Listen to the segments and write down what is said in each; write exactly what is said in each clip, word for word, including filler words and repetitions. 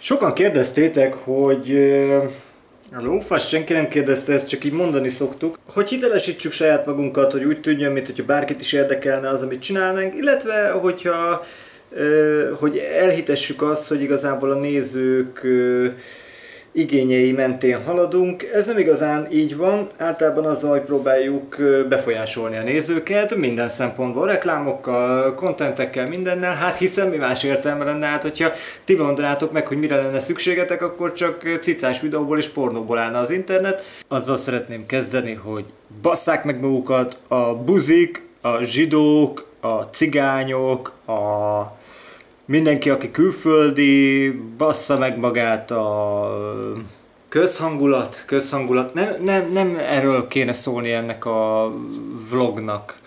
Sokan kérdeztétek, hogy a lófasz, senki nem kérdezte, ezt csak így mondani szoktuk, hogy hitelesítsük saját magunkat, hogy úgy tűnjön, mint hogyha bárkit is érdekelne az, amit csinálnánk, illetve hogyha hogy elhitessük azt, hogy igazából a nézők igényei mentén haladunk. Ez nem igazán így van, általában azzal, hogy próbáljuk befolyásolni a nézőket, minden szempontból, reklámokkal, kontentekkel, mindennel, hát hiszen mi más értelme lenne, hát hogyha ti mondanátok meg, hogy mire lenne szükségetek, akkor csak cicás videóból és pornóból állna az internet. Azzal szeretném kezdeni, hogy basszák meg magukat a buzik, a zsidók, a cigányok, a mindenki, aki külföldi, bassza meg magát a közhangulat, közhangulat. Nem, nem, nem erről kéne szólni ennek a vlognak,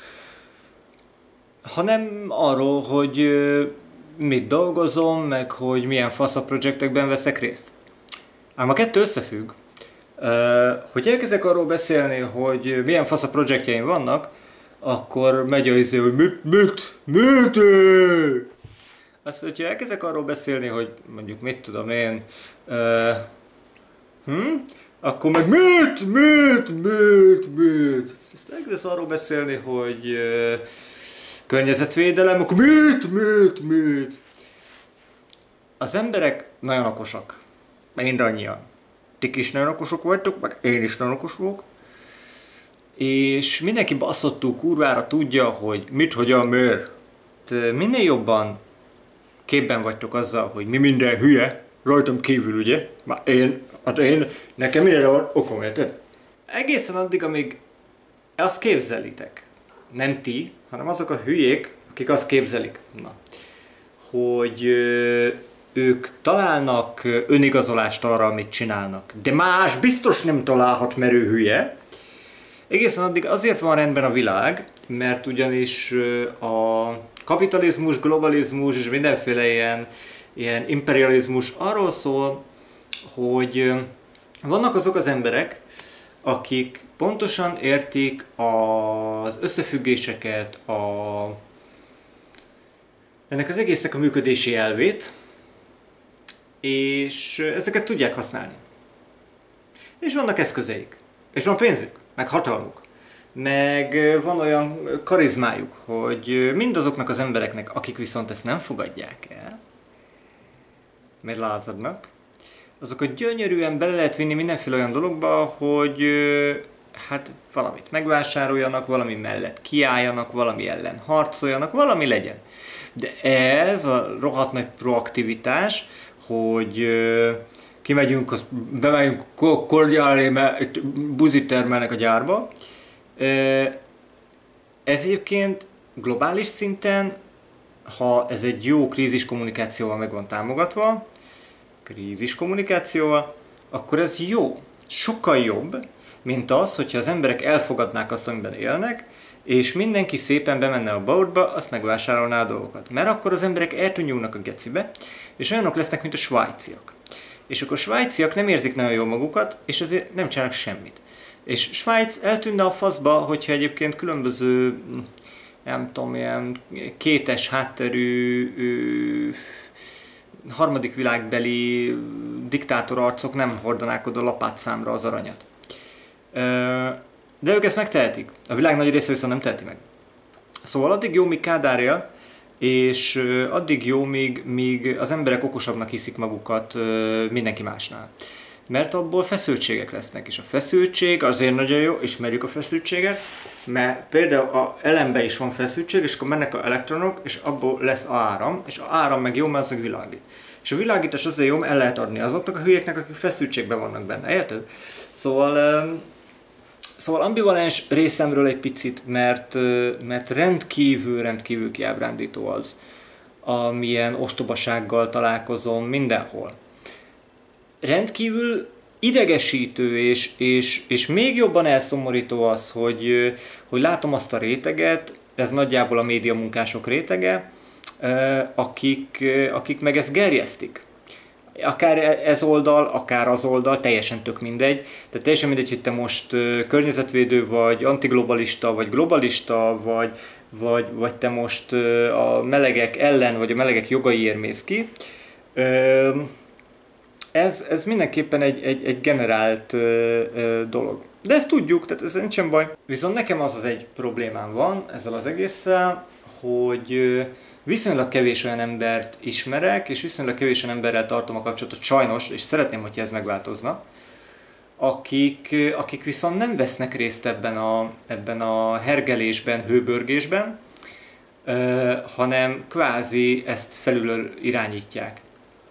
hanem arról, hogy mit dolgozom, meg hogy milyen fasza projektekben veszek részt. Ám a kettő összefügg. Hogy elkezdek arról beszélni, hogy milyen fasza projektjeim vannak, akkor megy az izé, hogy mit, mit, mit, azt, hogyha elkezdek arról beszélni, hogy mondjuk mit tudom én, uh, hm? akkor meg mit, mit, mit, mit. Ezt elkezdesz arról beszélni, hogy uh, környezetvédelem, akkor mit, mit, mit. Az emberek nagyon okosak, mindannyian. Ti is nagyon okosok vagytok, meg én is nagyon okos vagyok. És mindenki basszottul kurvára tudja, hogy mit, hogyan, miért. Minél jobban képben vagytok azzal, hogy mi minden hülye, rajtam kívül, ugye? Már én, hát én, nekem mindenre van okom, érted? Egészen addig, amíg azt képzelitek, nem ti, hanem azok a hülyék, akik azt képzelik, na, hogy ö, ők találnak önigazolást arra, amit csinálnak, de más biztos nem találhat, mert ő hülye. Egészen addig azért van rendben a világ, mert ugyanis a kapitalizmus, globalizmus és mindenféle ilyen, ilyen imperializmus arról szól, hogy vannak azok az emberek, akik pontosan értik az összefüggéseket, a, ennek az egésznek a működési elvét, és ezeket tudják használni. És vannak eszközeik, és van pénzük, meg hatalmuk. Meg van olyan karizmájuk, hogy mindazoknak az embereknek, akik viszont ezt nem fogadják el, mert lázadnak, azokat gyönyörűen bele lehet vinni mindenféle olyan dologba, hogy hát valamit megvásároljanak, valami mellett kiálljanak, valami ellen harcoljanak, valami legyen. De ez a rohadt nagy proaktivitás, hogy kimegyünk, bemegyünk korgyálni, mert itt buzit termelnek a gyárba. Ez egyébként globális szinten, ha ez egy jó krízis kommunikációval meg van támogatva, krízis kommunikációval, akkor ez jó. Sokkal jobb, mint az, hogyha az emberek elfogadnák azt, amiben élnek, és mindenki szépen bemenne a boltba, azt megvásárolná a dolgokat. Mert akkor az emberek eltűnjulnak a gecibe, és olyanok lesznek, mint a svájciak. És akkor a svájciak nem érzik nagyon jól magukat, és ezért nem csinálnak semmit. És Svájc eltűnne a faszba, hogyha egyébként különböző, nem tudom, ilyen kétes hátterű, ö, harmadik világbeli diktátorarcok nem hordanák oda lapátszámra az aranyat. Ö, de ők ezt megtehetik. A világ nagy része viszont nem teheti meg. Szóval addig jó, míg Kádár él, és addig jó, míg, míg az emberek okosabbnak hiszik magukat mindenki másnál. Mert abból feszültségek lesznek, és a feszültség azért nagyon jó, ismerjük a feszültséget, mert például a elemben is van feszültség, és akkor mennek az elektronok, és abból lesz áram, és az áram meg jó, mert az meg világít. És a világítás azért jó, mert el lehet adni azoknak a hülyéknek, akik feszültségben vannak benne, érted? Szóval, szóval ambivalens részemről egy picit, mert, mert rendkívül, rendkívül kiábrándító az, amilyen ostobasággal találkozom mindenhol. Rendkívül idegesítő és, és, és még jobban elszomorító az, hogy, hogy látom azt a réteget, ez nagyjából a médiamunkások rétege, akik, akik meg ezt gerjesztik. Akár ez oldal, akár az oldal, teljesen tök mindegy. Tehát teljesen mindegy, hogy te most környezetvédő vagy, antiglobalista, vagy globalista, vagy, vagy, vagy te most a melegek ellen, vagy a melegek jogaiért mész ki. ez, ez mindenképpen egy, egy, egy generált ö, ö, dolog. De ezt tudjuk, tehát ez nincsen baj. Viszont nekem az az egy problémám van ezzel az egésszel, hogy ö, viszonylag kevés olyan embert ismerek, és viszonylag kevés olyan emberrel tartom a kapcsolatot, sajnos, és szeretném, hogyha ez megváltozna, akik, akik viszont nem vesznek részt ebben a, ebben a hergelésben, hőbörgésben, ö, hanem kvázi ezt felülről irányítják.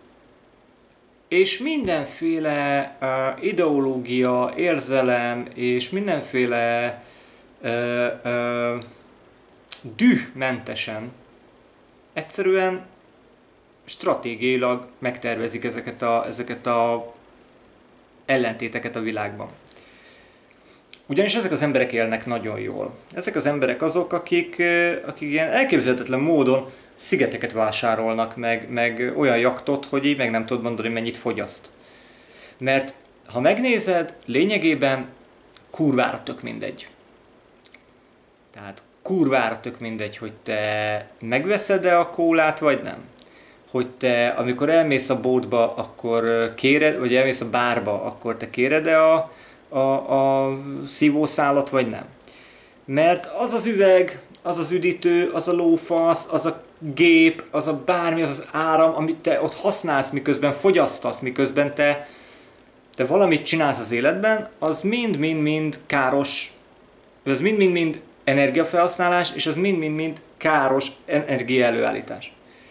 És mindenféle uh, ideológia, érzelem és mindenféle uh, uh, dühmentesen egyszerűen stratégiailag megtervezik ezeket a, ezeket a ellentéteket a világban. Ugyanis ezek az emberek élnek nagyon jól. Ezek az emberek azok, akik, akik ilyen elképzelhetetlen módon szigeteket vásárolnak, meg, meg olyan jaktot, hogy így meg nem tudod mondani, mennyit fogyaszt. Mert ha megnézed, lényegében kurvára tök mindegy. Tehát kurvára tök mindegy, hogy te megveszed-e a kólát, vagy nem. Hogy te, amikor elmész a boltba, akkor kéred, vagy elmész a bárba, akkor te kéred-e a, a, a szívószálat, vagy nem. Mert az az üveg, az az üdítő, az a lófasz, az a gép, az a bármi, az az áram, amit te ott használsz, miközben fogyasztasz, miközben te, te valamit csinálsz az életben, az mind-mind-mind káros, az mind-mind-mind energiafelhasználás, és az mind-mind-mind káros energia előállítás.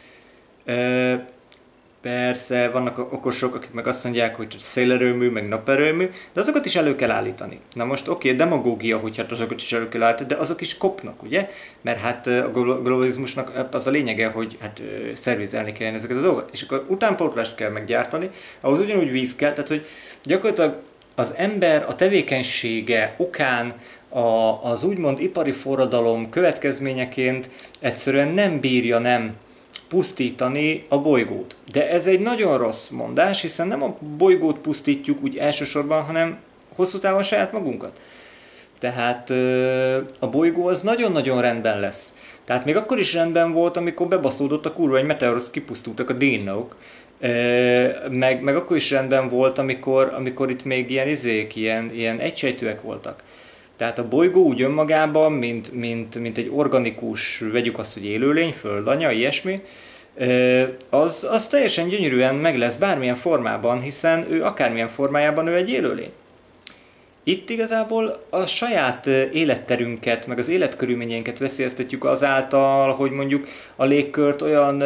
Persze, vannak okosok, akik meg azt mondják, hogy szélerőmű, meg naperőmű, de azokat is elő kell állítani. Na most oké, okay, demagógia, hogy hát azokat is elő kell állítani, de azok is kopnak, ugye? Mert hát a globalizmusnak az a lényege, hogy hát szervizelni kell ezeket a dolgokat. És akkor utánpótlást kell meggyártani, ahhoz ugyanúgy víz kell, tehát hogy gyakorlatilag az ember a tevékenysége okán a, az úgymond ipari forradalom következményeként egyszerűen nem bírja nem pusztítani a bolygót. De ez egy nagyon rossz mondás, hiszen nem a bolygót pusztítjuk úgy elsősorban, hanem hosszú távon saját magunkat. Tehát a bolygó az nagyon-nagyon rendben lesz. Tehát még akkor is rendben volt, amikor bebaszódott a kurva, egy meteorosz, kipusztultak a dinók, meg, meg akkor is rendben volt, amikor, amikor itt még ilyen izék, ilyen, ilyen egysejtűek voltak. Tehát a bolygó úgy önmagában, mint, mint, mint egy organikus, vegyük azt, hogy élőlény, földanya, ilyesmi, az, az teljesen gyönyörűen meg lesz bármilyen formában, hiszen ő akármilyen formájában ő egy élőlény. Itt igazából a saját életterünket, meg az életkörülményeinket veszélyeztetjük azáltal, hogy mondjuk a légkört olyan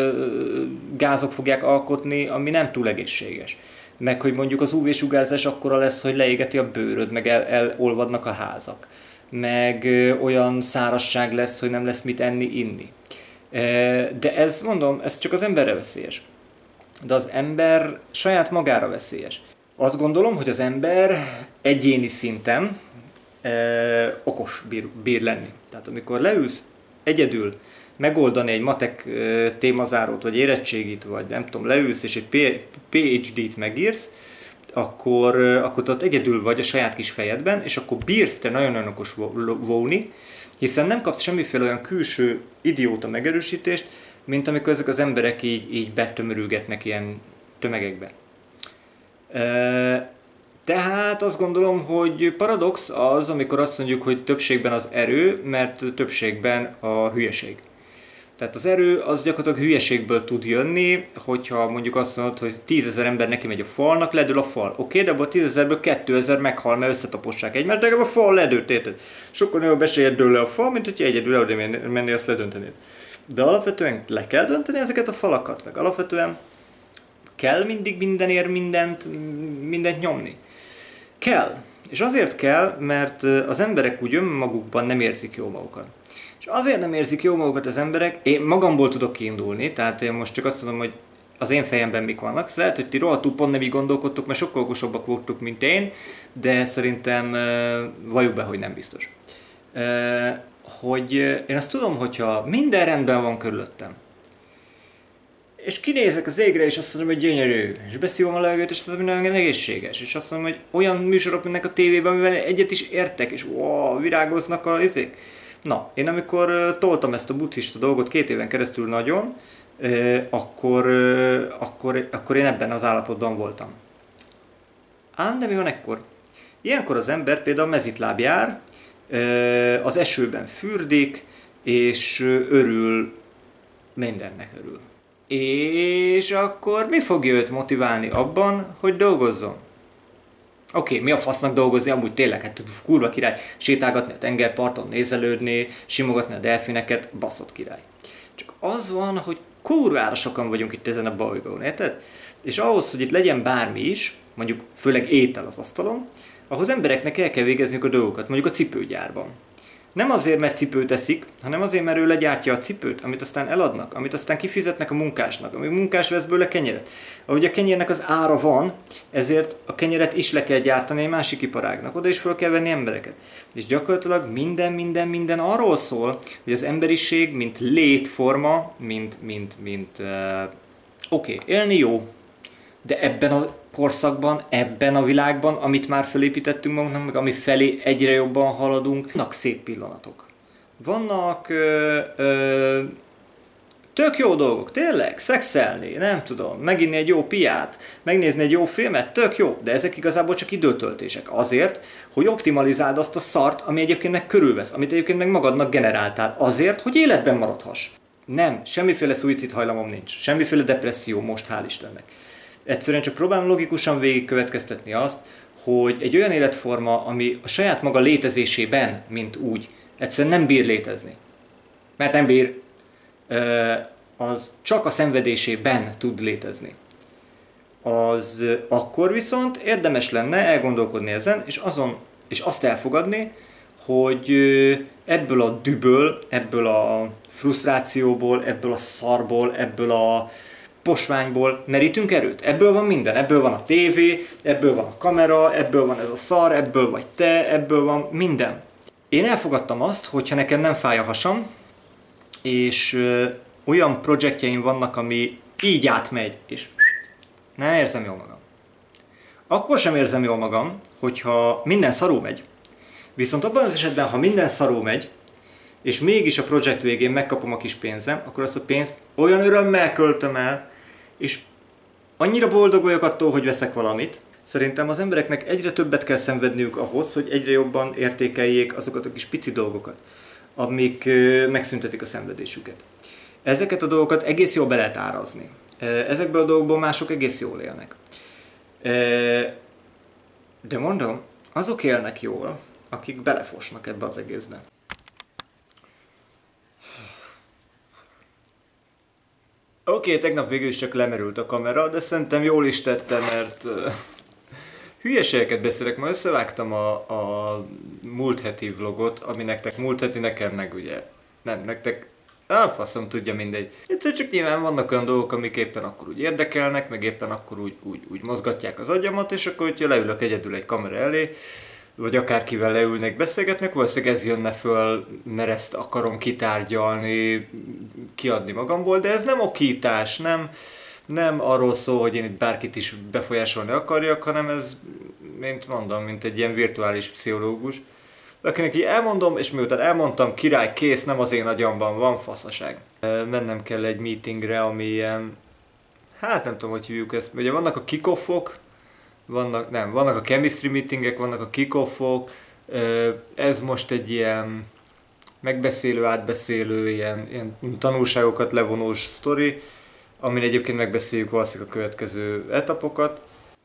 gázok fogják alkotni, ami nem túl egészséges. Meg hogy mondjuk az ú vé-sugárzás akkora lesz, hogy leégeti a bőröd, meg el, elolvadnak a házak. Meg olyan szárazság lesz, hogy nem lesz mit enni, inni. De ez, mondom, ez csak az emberre veszélyes. De az ember saját magára veszélyes. Azt gondolom, hogy az ember egyéni szinten eh, okos bír, bír lenni. Tehát amikor leülsz egyedül megoldani egy matek eh, témazárót, vagy érettségit, vagy nem tudom, leülsz és egy pé há dét megírsz, akkor, eh, akkor ott egyedül vagy a saját kis fejedben, és akkor bírsz te nagyon-nagyon okos volni, hiszen nem kapsz semmiféle olyan külső idióta megerősítést, mint amikor ezek az emberek így, így betömörülgetnek ilyen tömegekbe. Tehát azt gondolom, hogy paradox az, amikor azt mondjuk, hogy többségben az erő, mert többségben a hülyeség. Tehát az erő az gyakorlatilag hülyeségből tud jönni, hogyha mondjuk azt mondod, hogy tízezer ember neki megy a falnak, ledől a fal. Oké, okay, de abban a tízezerből kétezer meghal, mert összetapossák egymást, de a fal ledőlt, érted? Sokkal nagyobb eséllyel dől le a fal, mint hogyha egyedül oda menni, azt ledöntenéd. De alapvetően le kell dönteni ezeket a falakat, meg alapvetően kell mindig mindenért mindent, mindent nyomni. Kell. És azért kell, mert az emberek úgy önmagukban nem érzik jól magukat. És azért nem érzik jól magukat az emberek, én magamból tudok kiindulni, tehát én most csak azt mondom, hogy az én fejemben mik vannak. Szóval lehet, hogy ti rohadtul pont nem így gondolkodtok, mert sokkal okosabbak voltok, mint én, de szerintem valljuk be, hogy nem biztos. Hogy én azt tudom, hogyha minden rendben van körülöttem, és kinézek az égre, és azt mondom, hogy gyönyörű, és beszívom a levegőt, és azt mondom, hogy nagyon egészséges, és azt mondom, hogy olyan műsorok mennek a tévében, amivel egyet is értek, és ó, virágoznak a izék. Na, én amikor toltam ezt a buddhista dolgot két éven keresztül nagyon, akkor, akkor, akkor én ebben az állapotban voltam. Ám de mi van ekkor? Ilyenkor az ember például mezitláb jár, az esőben fürdik, és örül, mindennek örül. És akkor mi fogja őt motiválni abban, hogy dolgozzon? Oké, okay, mi a fasznak dolgozni, amúgy tényleg, hát kurva király, sétálgatni a tengerparton, nézelődni, simogatni a delfineket, baszott király. Csak az van, hogy kurvára sokan vagyunk itt ezen a bolygón, érted? És ahhoz, hogy itt legyen bármi is, mondjuk főleg étel az asztalon, ahhoz embereknek el kell végezniük a dolgokat, mondjuk a cipőgyárban. Nem azért, mert cipőt eszik, hanem azért, mert ő legyártja a cipőt, amit aztán eladnak, amit aztán kifizetnek a munkásnak, ami munkás vesz belőle kenyeret. Ahogy a kenyérnek az ára van, ezért a kenyeret is le kell gyártani egy másik iparágnak, oda is fel kell venni embereket. És gyakorlatilag minden, minden, minden arról szól, hogy az emberiség, mint létforma, mint, mint, mint uh, oké, okay, élni jó, de ebben a korszakban, ebben a világban, amit már felépítettünk magunknak, meg ami felé egyre jobban haladunk, vannak szép pillanatok. Vannak ö, ö, tök jó dolgok, tényleg, szexelni, nem tudom, meginni egy jó piát, megnézni egy jó filmet, tök jó, de ezek igazából csak időtöltések. Azért, hogy optimalizáld azt a szart, ami egyébként meg körülvesz, amit egyébként meg magadnak generáltál, azért, hogy életben maradhass. Nem, semmiféle szuicidhajlamom nincs, semmiféle depresszió most, hál' Istennek. Egyszerűen csak próbálom logikusan végigkövetkeztetni azt, hogy egy olyan életforma, ami a saját maga létezésében, mint úgy, egyszerűen nem bír létezni. Mert nem bír, az csak a szenvedésében tud létezni. Az akkor viszont érdemes lenne elgondolkodni ezen, és, azon, és azt elfogadni, hogy ebből a dühből, ebből a frusztrációból, ebből a szarból, ebből a posványból merítünk erőt. Ebből van minden. Ebből van a tévé, ebből van a kamera, ebből van ez a szar, ebből vagy te, ebből van minden. Én elfogadtam azt, hogyha nekem nem fáj a hasam, és ö, olyan projektjeim vannak, ami így átmegy, és nem érzem jól magam. Akkor sem érzem jól magam, hogyha minden szarul megy. Viszont abban az esetben, ha minden szarul megy, és mégis a projekt végén megkapom a kis pénzem, akkor azt a pénzt olyan örömmel költöm el, és annyira boldog vagyok attól, hogy veszek valamit. Szerintem az embereknek egyre többet kell szenvedniük ahhoz, hogy egyre jobban értékeljék azokat a kis pici dolgokat, amik megszüntetik a szenvedésüket. Ezeket a dolgokat egész jól be lehet árazni. Ezekből a dolgokból mások egész jól élnek. De mondom, azok élnek jól, akik belefosnak ebbe az egészbe. Oké, okay, tegnap végül is csak lemerült a kamera, de szerintem jól is tettem, mert uh, hülyeségeket beszélek. Ma összevágtam a, a múlt heti vlogot, ami nektek múlt heti, nekem meg ugye nem, nektek elfaszom tudja, mindegy. Egyszer csak nyilván vannak olyan dolgok, amik éppen akkor úgy érdekelnek, meg éppen akkor úgy, úgy, úgy mozgatják az agyamat, és akkor, hogyha leülök egyedül egy kamera elé, vagy akárkivel leülnek, beszélgetnek, valószínűleg ez jönne föl, mert ezt akarom kitárgyalni, kiadni magamból, de ez nem okítás, nem, nem arról szól, hogy én itt bárkit is befolyásolni akarjak, hanem ez, mint mondom, mint egy ilyen virtuális pszichológus, akinek így elmondom, és miután elmondtam, király, kész, nem az én agyamban van, faszaság. Mennem kell egy meetingre, ami ilyen, hát nem tudom, hogy hívjuk ezt, ugye vannak a kick-offok, vannak, nem, vannak a chemistry meetingek, vannak a kick-offok, ez most egy ilyen megbeszélő, átbeszélő, ilyen, ilyen tanulságokat levonós sztori, amin egyébként megbeszéljük valószínűleg a következő etapokat.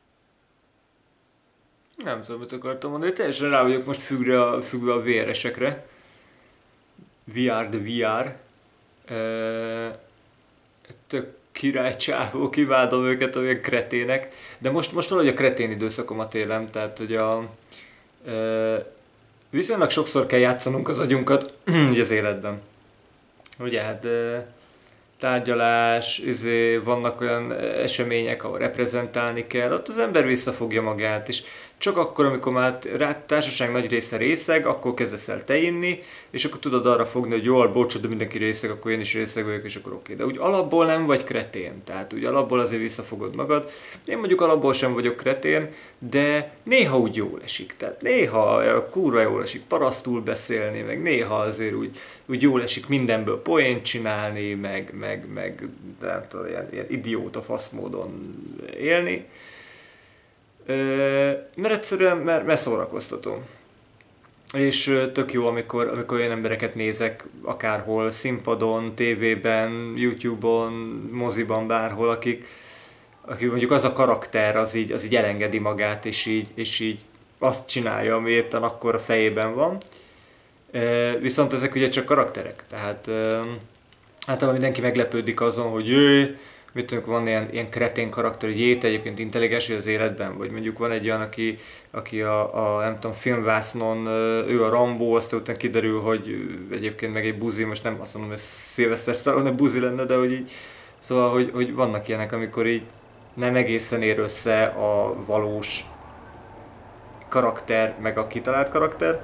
Nem tudom, mit akartam mondani, teljesen rá vagyok most függve a, függve a vé er-esekre. vé er de vé er. E, tök király csávók, imádom őket, olyan kretének. De most, most valahogy a kretén időszakomat élem, tehát hogy a... E, viszonylag sokszor kell játszanunk az agyunkat így az életben. Ugye hát... E, tárgyalás, izé, vannak olyan események, ahol reprezentálni kell, ott az ember visszafogja magát, és csak akkor, amikor már rá, társaság nagy része részeg, akkor kezdesz el te inni, és akkor tudod arra fogni, hogy jól, bocsod, de mindenki részeg, akkor én is részeg vagyok, és akkor oké. De úgy alapból nem vagy kretén, tehát úgy alapból azért visszafogod magad. Én mondjuk alapból sem vagyok kretén, de néha úgy jól esik, tehát néha kurva jól esik parasztul beszélni, meg néha azért úgy, úgy jól esik mindenből poént csinálni, meg, meg meg, meg nem tudom, ilyen, ilyen idióta fasz módon élni. Mert egyszerűen, mert, mert szórakoztató. És tök jó, amikor, amikor olyan embereket nézek, akárhol, színpadon, tévében, YouTube-on, moziban, bárhol, akik, akik mondjuk az a karakter, az így, az így elengedi magát, és így, és így azt csinálja, ami éppen akkor a fejében van. Viszont ezek ugye csak karakterek, tehát általában mindenki meglepődik azon, hogy jé, mit tudjuk, van ilyen, ilyen kretén karakter, hogy jé, te egyébként intelligens az életben, vagy mondjuk van egy olyan, aki, aki a, a, nem tudom, filmvásznon, ő a Rambo, aztán utána kiderül, hogy egyébként meg egy buzi, most nem azt mondom, hogy Sylvester Stallone buzi lenne, de hogy így, szóval, hogy, hogy vannak ilyenek, amikor így nem egészen ér össze a valós karakter, meg a kitalált karakter,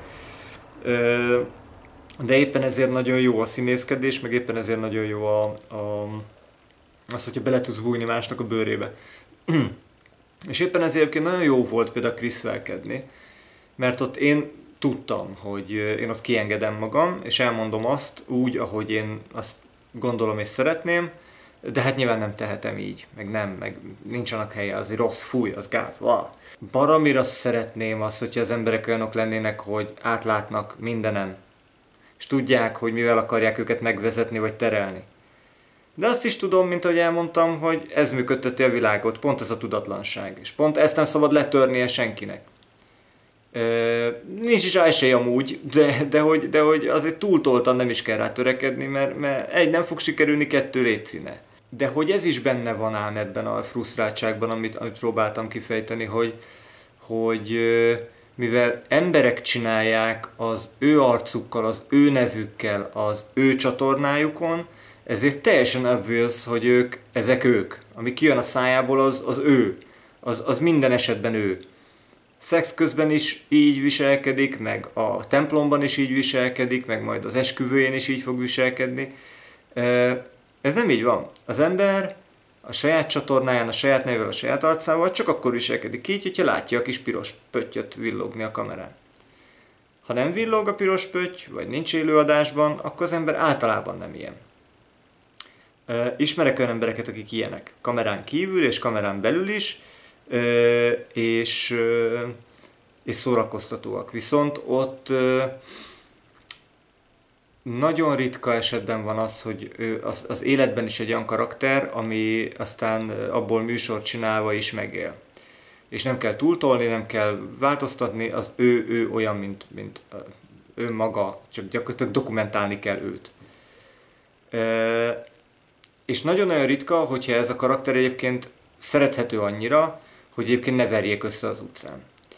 de éppen ezért nagyon jó a színészkedés, meg éppen ezért nagyon jó a, a az, hogyha bele tudsz bújni másnak a bőrébe. És éppen ezért nagyon jó volt például Chris-velkedni, mert ott én tudtam, hogy én ott kiengedem magam, és elmondom azt úgy, ahogy én azt gondolom és szeretném, de hát nyilván nem tehetem így, meg nem, meg nincs annak helye, az rossz, fúj, az gáz, vá. Baromira szeretném azt, hogyha az emberek olyanok lennének, hogy átlátnak mindenen, és tudják, hogy mivel akarják őket megvezetni vagy terelni. De azt is tudom, mint ahogy elmondtam, hogy ez működteti a világot, pont ez a tudatlanság, és pont ezt nem szabad letörnie senkinek. Ö, nincs is esély amúgy, de, de, hogy, de hogy azért túltoltan nem is kell rá törekedni, mert, mert egy, nem fog sikerülni, kettő, létszíne. De hogy ez is benne van ám ebben a frusztráltságban, amit, amit próbáltam kifejteni, hogy, hogy mivel emberek csinálják az ő arcukkal, az ő nevükkel, az ő csatornájukon, ezért teljesen obvious, hogy ők, ezek ők. Ami kijön a szájából, az, az ő. Az, az minden esetben ő. Szex közben is így viselkedik, meg a templomban is így viselkedik, meg majd az esküvőjén is így fog viselkedni. Ez nem így van. Az ember a saját csatornáján, a saját nevével, a saját arcával csak akkor viselkedik így, hogyha látja a kis piros pöttyöt villogni a kamerán. Ha nem villog a piros pötty, vagy nincs élőadásban, akkor az ember általában nem ilyen. Ismerek olyan embereket, akik ilyenek. Kamerán kívül és kamerán belül is, és, és szórakoztatóak. Viszont ott nagyon ritka esetben van az, hogy ő az, az életben is egy olyan karakter, ami aztán abból műsort csinálva is megél. És nem kell túltolni, nem kell változtatni, az ő, ő olyan, mint, mint ő maga, csak gyakorlatilag dokumentálni kell őt. És nagyon-nagyon ritka, hogyha ez a karakter egyébként szerethető annyira, hogy egyébként ne verjék össze az utcán.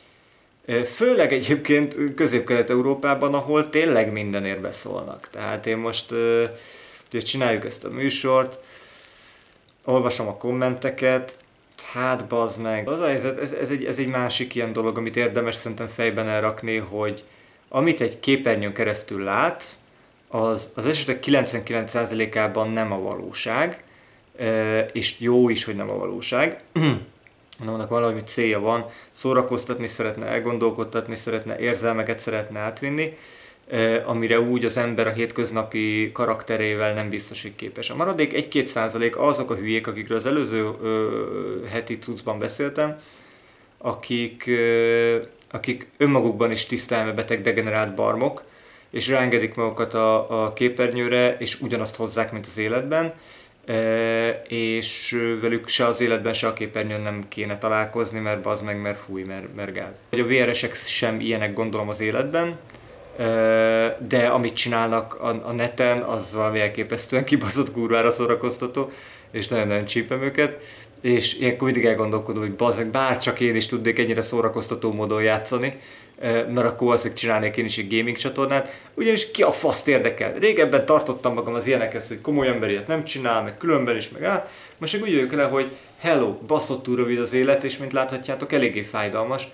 Főleg egyébként Közép-Kelet-Európában, ahol tényleg mindenért beszólnak. Tehát én most ugye csináljuk ezt a műsort, olvasom a kommenteket, hát bazd meg. Az a helyzet, ez, ez, egy, ez egy másik ilyen dolog, amit érdemes szerintem fejben elrakni, hogy amit egy képernyőn keresztül látsz, az, az esetek kilencvenkilenc százalékában nem a valóság, és jó is, hogy nem a valóság. Annak valami célja van, szórakoztatni szeretne, elgondolkodtatni szeretne, érzelmeket szeretne átvinni, amire úgy az ember a hétköznapi karakterével nem biztos, hogy képes. A maradék egy-két százalék azok a hülyék, akikről az előző heti cuccban beszéltem, akik, akik önmagukban is tisztelmebeteg, degenerált barmok, és ráengedik magukat a, a képernyőre, és ugyanazt hozzák, mint az életben, e, és velük se az életben, se a képernyőn nem kéne találkozni, mert bazd meg, mert fúj, mert, mert gáz. A vé er esek sem ilyenek, gondolom, az életben, e, de amit csinálnak a, a neten, az valami elképesztően kibaszott kurvára szórakoztató, és nagyon-nagyon csípem őket. És ilyenkor mindig elgondolkodom, hogy bazd meg, bárcsak én is tudnék ennyire szórakoztató módon játszani, mert akkor azért csinálnék én is egy gaming csatornát, ugyanis ki a faszt érdekel. Régebben tartottam magam az ilyenekhez, hogy komoly ember ilyet nem csinál, meg különben is, meg áll. Most meg úgy jöjjük le, hogy hello, baszottul rövid az élet, és mint láthatjátok, eléggé fájdalmas.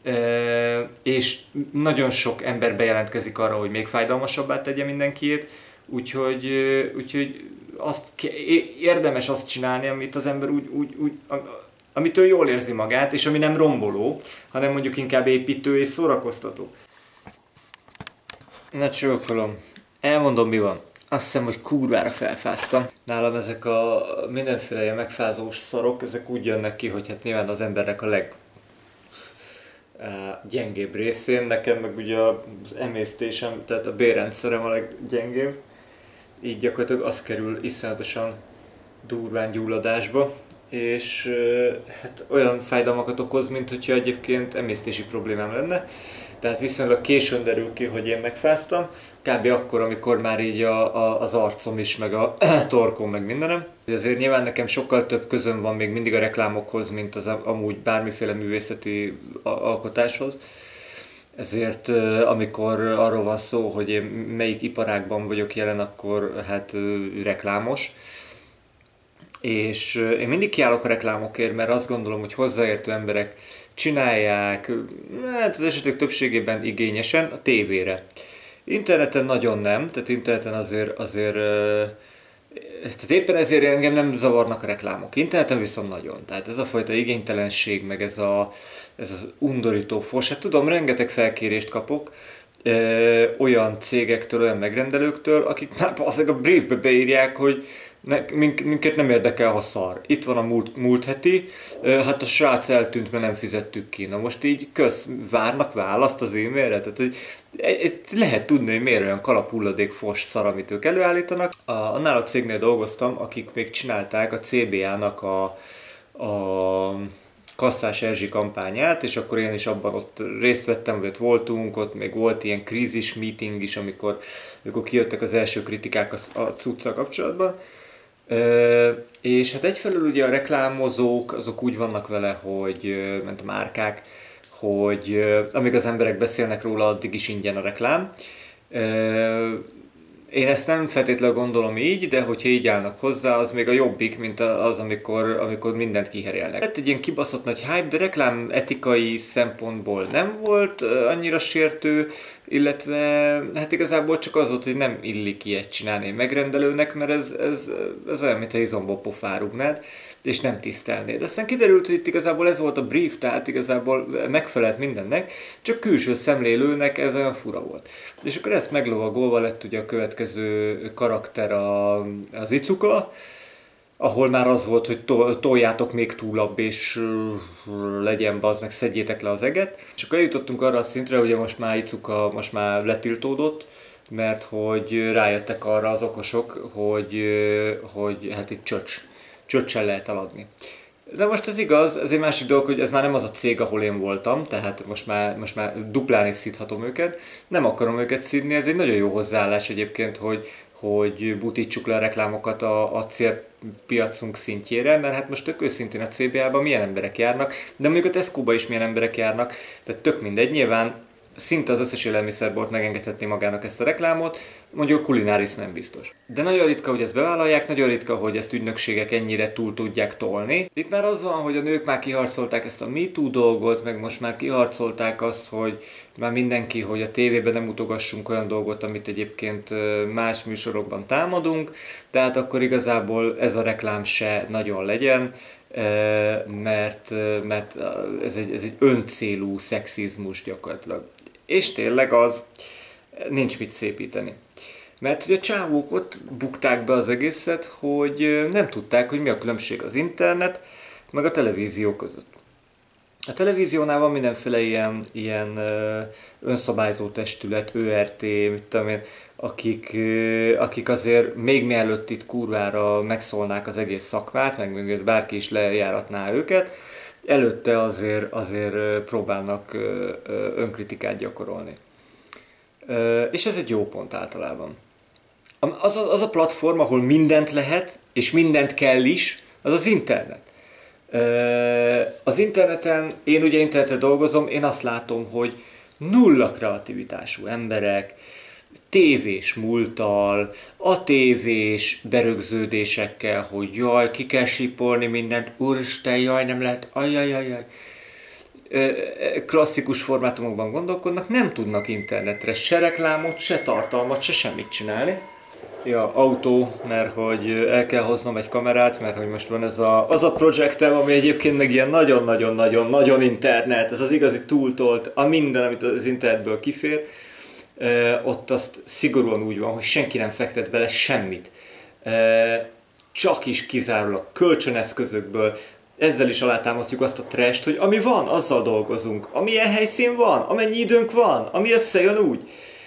És nagyon sok ember bejelentkezik arra, hogy még fájdalmasabbá tegye mindenkiét, úgyhogy, úgyhogy azt, érdemes azt csinálni, amit az ember úgy, úgy, úgy amitől jól érzi magát, és ami nem romboló, hanem mondjuk inkább építő és szórakoztató. Na csókolom, elmondom mi van. Azt hiszem, hogy kurvára felfáztam. Nálam ezek a mindenféle ilyen megfázós szarok, ezek úgy jönnek ki, hogy hát nyilván az embernek a leg gyengébb részén, nekem meg ugye az emésztésem, tehát a bérrendszerem a leggyengébb. Így gyakorlatilag az kerül iszonyatosan durván gyulladásba, és hát olyan fájdalmakat okoz, mint hogyha egyébként emésztési problémám lenne. Tehát viszonylag későn derül ki, hogy én megfáztam, kb. Akkor, amikor már így a, a, az arcom is, meg a torkom, meg mindenem. Azért nyilván nekem sokkal több közöm van még mindig a reklámokhoz, mint az amúgy bármiféle művészeti alkotáshoz. Ezért amikor arról van szó, hogy én melyik iparágban vagyok jelen, akkor hát reklámos. És én mindig kiállok a reklámokért, mert azt gondolom, hogy hozzáértő emberek csinálják, hát az esetek többségében igényesen, a tévére. Interneten nagyon nem, tehát interneten azért, azért tehát éppen ezért engem nem zavarnak a reklámok. Interneten viszont nagyon. Tehát ez a fajta igénytelenség, meg ez, a, ez az undorító fos. Hát tudom, rengeteg felkérést kapok ö, olyan cégektől, olyan megrendelőktől, akik már a briefbe beírják, hogy ne, mink, minket nem érdekel, ha szar. Itt van a múlt, múlt heti, hát a srác eltűnt, mert nem fizettük ki. Na most így kösz, várnak választ az e-mailre? Tehát, hogy lehet tudni, hogy miért olyan kalapulladék fos szar, amit ők előállítanak. A, annál a cégnél dolgoztam, akik még csinálták a cé bé á-nak a, a Kasszás Erzsi kampányát, és akkor én is abban ott részt vettem, hogy ott voltunk, ott még volt ilyen krízis meeting is, amikor, amikor kijöttek az első kritikák a, a cuccal kapcsolatban. Ö, és hát egyfelől ugye a reklámozók azok úgy vannak vele, hogy ment a márkák, hogy amíg az emberek beszélnek róla, addig is ingyen a reklám. Ö, Én ezt nem feltétlenül gondolom így, de hogyha így állnak hozzá, az még a jobbik, mint az, amikor, amikor mindent kiherélnek. Hát egy ilyen kibaszott nagy hype, de reklám etikai szempontból nem volt annyira sértő, illetve hát igazából csak az volt, hogy nem illik ilyet csinálni megrendelőnek, mert ez, ez, ez olyan, mintha izomból pofárugnád, és nem tisztelnéd. Aztán kiderült, hogy itt igazából ez volt a brief, tehát igazából megfelelt mindennek, csak külső szemlélőnek ez olyan fura volt. És akkor ezt meglovagolva lett ugye a következő karakter a, az Icuka, ahol már az volt, hogy to, toljátok még túlabb, és legyen bazd, meg szedjétek le az eget. És akkor eljutottunk arra a szintre, hogy most már Icuka most már letiltódott, mert hogy rájöttek arra az okosok, hogy, hogy hát itt csöcs. csöccsel lehet eladni. De most ez igaz, ez egy másik dolog, hogy ez már nem az a cég, ahol én voltam, tehát most már, most már duplán is szidhatom őket, nem akarom őket szidni, ez egy nagyon jó hozzáállás egyébként, hogy, hogy butítsuk le a reklámokat a, a célpiacunk szintjére, mert hát most tök őszintén a cé bé á-ban milyen emberek járnak, de mondjuk a Tesco-ba is milyen emberek járnak, tehát tök mindegy, nyilván szinte az összes élelmiszerbolt megengedhetné magának ezt a reklámot, mondjuk a Kulináris nem biztos. De nagyon ritka, hogy ezt bevállalják, nagyon ritka, hogy ezt ügynökségek ennyire túl tudják tolni. Itt már az van, hogy a nők már kiharcolták ezt a MeToo dolgot, meg most már kiharcolták azt, hogy már mindenki, hogy a tévében nem mutogassunk olyan dolgot, amit egyébként más műsorokban támadunk, tehát akkor igazából ez a reklám se nagyon legyen, mert, mert ez egy, ez egy öncélú szexizmus gyakorlatilag. És tényleg az, nincs mit szépíteni. Mert hogy a csávók ott bukták be az egészet, hogy nem tudták, hogy mi a különbség az internet, meg a televízió között. A televíziónál van mindenféle ilyen, ilyen önszabályzó testület, ö er té, mit tudom én, akik, akik azért még mielőtt itt kurvára megszólnák az egész szakmát, meg még bárki is lejáratná őket, előtte azért, azért próbálnak önkritikát gyakorolni. És ez egy jó pont általában. Az a, az a platform, ahol mindent lehet, és mindent kell is, az az internet. Az interneten, én ugye interneten dolgozom, én azt látom, hogy nulla kreativitású emberek, tévés múlttal, a tévés berögződésekkel, hogy jaj, ki kell sipolni mindent, úristen, jaj, nem lehet, ajajajaj. Klasszikus formátumokban gondolkodnak, nem tudnak internetre se reklámot, se tartalmat, se semmit csinálni. Ja, autó, mert hogy el kell hoznom egy kamerát, mert hogy most van ez a, az a projektem, ami egyébként meg ilyen nagyon-nagyon-nagyon-nagyon internet, ez az igazi túltolt, a minden, amit az internetből kifér. ott azt szigorúan úgy van, hogy senki nem fektet bele semmit. Csak is kizárólag kölcsöneszközökből, ezzel is alátámasztjuk azt a trash-t, hogy ami van, azzal dolgozunk. Amilyen helyszín van, amennyi időnk van, ami összejön úgy.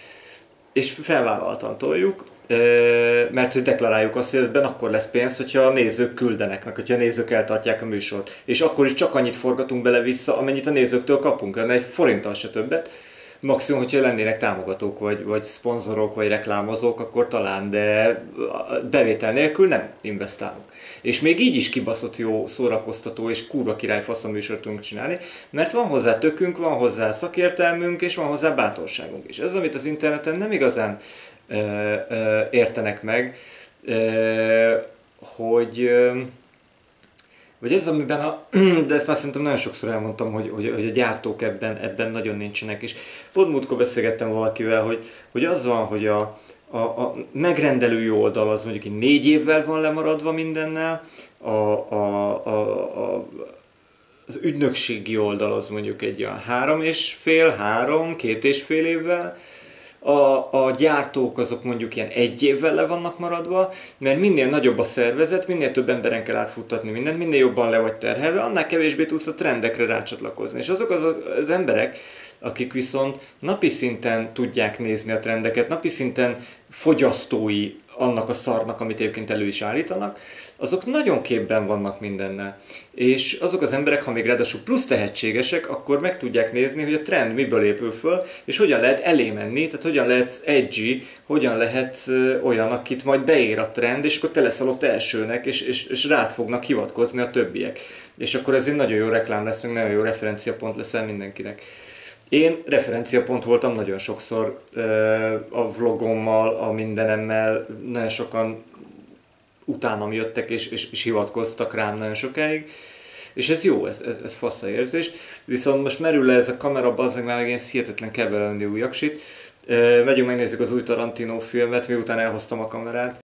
És felvállaltan toljuk, mert hogy deklaráljuk azt, hogy ebben akkor lesz pénz, hogyha a nézők küldenek, meg hogyha a nézők eltartják a műsort. És akkor is csak annyit forgatunk bele vissza, amennyit a nézőktől kapunk, lenne egy forinttal se többet. Maximum, hogyha lennének támogatók, vagy, vagy szponzorok, vagy reklámozók, akkor talán, de bevétel nélkül nem investálunk. És még így is kibaszott jó, szórakoztató és kurva király faszaműsort tudunk csinálni, mert van hozzá tökünk, van hozzá szakértelmünk, és van hozzá bátorságunk is. Ez, amit az interneten nem igazán ö, ö, értenek meg, ö, hogy... Ö, vagy ez, amiben a, de ezt már szerintem nagyon sokszor elmondtam, hogy, hogy, hogy a gyártók ebben, ebben nagyon nincsenek. És pont múltkor beszélgettem valakivel, hogy, hogy az van, hogy a, a, a megrendelői oldal az mondjuk négy évvel van lemaradva mindennel, a, a, a, a, az ügynökségi oldal az mondjuk egy olyan három és fél, három, két és fél évvel, A, a gyártók azok mondjuk ilyen egy évvel le vannak maradva, mert minél nagyobb a szervezet, minél több emberen kell átfuttatni mindent, minél jobban le vagy terhelve, annál kevésbé tudsz a trendekre rácsatlakozni. És azok az, az emberek, akik viszont napi szinten tudják nézni a trendeket, napi szinten fogyasztói annak a szarnak, amit egyébként elő is állítanak, azok nagyon képben vannak mindennel. És azok az emberek, ha még ráadásul plusz tehetségesek, akkor meg tudják nézni, hogy a trend miből épül föl, és hogyan lehet elé menni, tehát hogyan lehet edgy, hogyan lehet olyan, akit majd beér a trend, és akkor te leszel ott elsőnek, és, és, és rád fognak hivatkozni a többiek. És akkor ez egy nagyon jó reklám lesz, meg nagyon jó referenciapont leszel mindenkinek. Én referenciapont voltam nagyon sokszor a vlogommal, a mindenemmel, nagyon sokan utánam jöttek és, és, és hivatkoztak rám nagyon sokáig, és ez jó, ez, ez, ez fasza érzés. Viszont most merül le ez a kamera, bazzeg már meg ilyen hihetetlen kell belőni új aksit. Megyünk, megnézzük az új Tarantino filmet, miután elhoztam a kamerát.